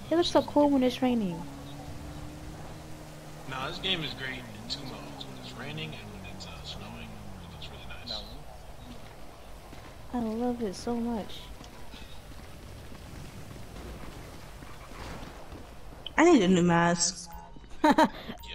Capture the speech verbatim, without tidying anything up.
It looks so cool when it's raining. Nah, this game is great in two modes: when it's raining and when it's uh, snowing. It looks really nice. I love it so much. I need a new mask.